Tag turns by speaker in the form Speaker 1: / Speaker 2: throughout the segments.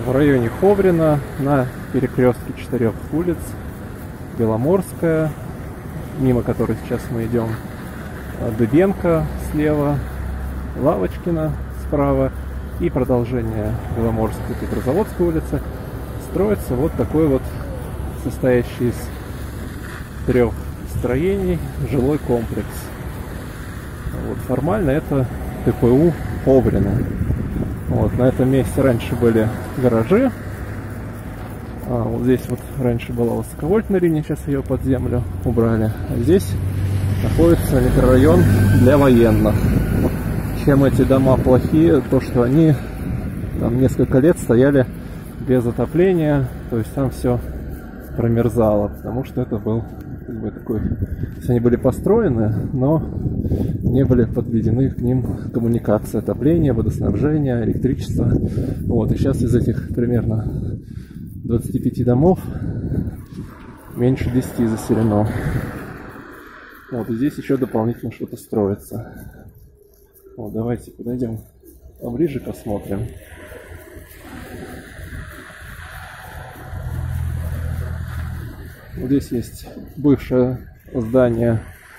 Speaker 1: в районе Ховрина на перекрестке 4 улиц. Беломорская, мимо которой сейчас мы идем, Дыбенко слева, Лавочкина справа и продолжение Беломорской, Петрозаводской улицы. Строится вот такой вот, состоящий из 3 строений, жилой комплекс. Вот, формально это ТПУ Ховрина. Вот, на этом месте раньше были гаражи. Вот здесь вот раньше была высоковольтная линия, сейчас ее под землю убрали. А здесь находится микрорайон для военных. Чем эти дома плохие, то что они там несколько лет стояли без отопления, то есть там все промерзало, потому что это был как бы такой, то есть они были построены, но не были подведены к ним коммуникации, отопление, водоснабжение, электричество. Вот, и сейчас из этих примерно 25 домов меньше 10 заселено. Вот, и здесь еще дополнительно что-то строится. Вот, давайте подойдем поближе, посмотрим. Вот здесь есть бывшее здание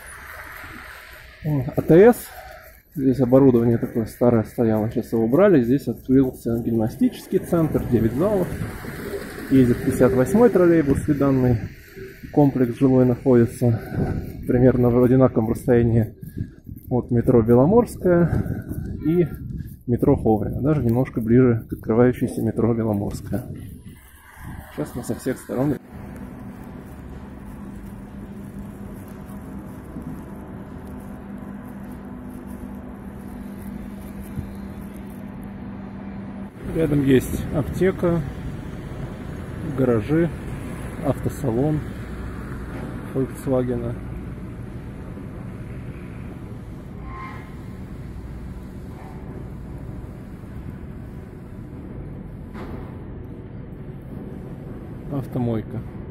Speaker 1: АТС. Здесь оборудование такое старое стояло, сейчас его убрали. Здесь открылся гимнастический центр, 9 залов. Ездит 58-й троллейбус, и данный комплекс жилой находится примерно в одинаковом расстоянии от метро Беломорская и метро Ховрина, даже немножко ближе к открывающейся метро Беломорская. Сейчас мы со всех сторон. Рядом есть аптека, гаражи, автосалон Volkswagen. Автомойка.